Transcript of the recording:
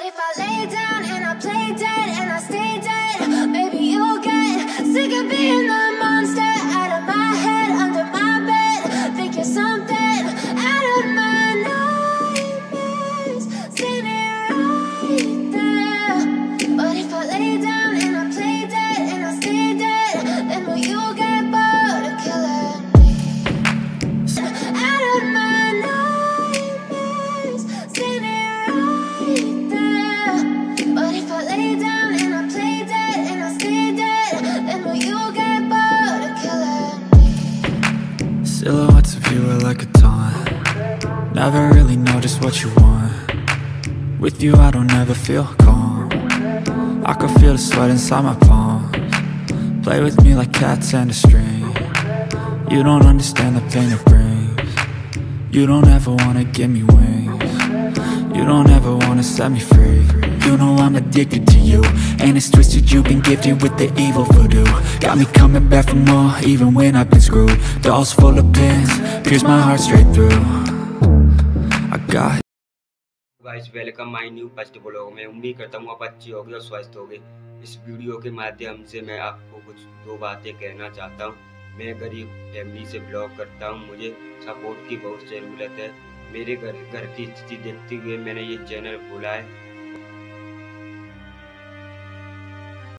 if I lay down and I play dead and I stay dead, maybe you'll get sick of being the monster out of my head, under my bed. Think you're something out of my nightmares, standing right there. But if I lay down and I play dead and I stay dead, then will you get bored of killing me? Out of my nightmares, standing right there. But if I lay down and I play dead and I stay dead, then will you get bored of killing me? Silhouettes of you are like a taunt. Never really know just what you want. With you I don't ever feel calm. I can feel the sweat inside my palms. Play with me like cats and a string. You don't understand the pain it brings. You don't ever wanna give me wings. You don't ever wanna set me free. You know I'm addicted to you, and it's twisted, you've been gifted with the evil voodoo. Got me coming back for more, even when I've been screwed. Dolls full of pins, pierce my heart straight through. I got guys welcome my new first blog में। उम्मीद करता हूँ आप अच्छी होगी और स्वस्थ होगी। इस वीडियो के माध्यम से मैं आपको कुछ दो बातें कहना चाहता हूँ। मैं गरीब फैमिली से ब्लॉग करता हूँ, मुझे सपोर्ट की बहुत ज़रूरत है। मेरे घर की स्थिति देखते हुए मैंने ये चैनल खोला है।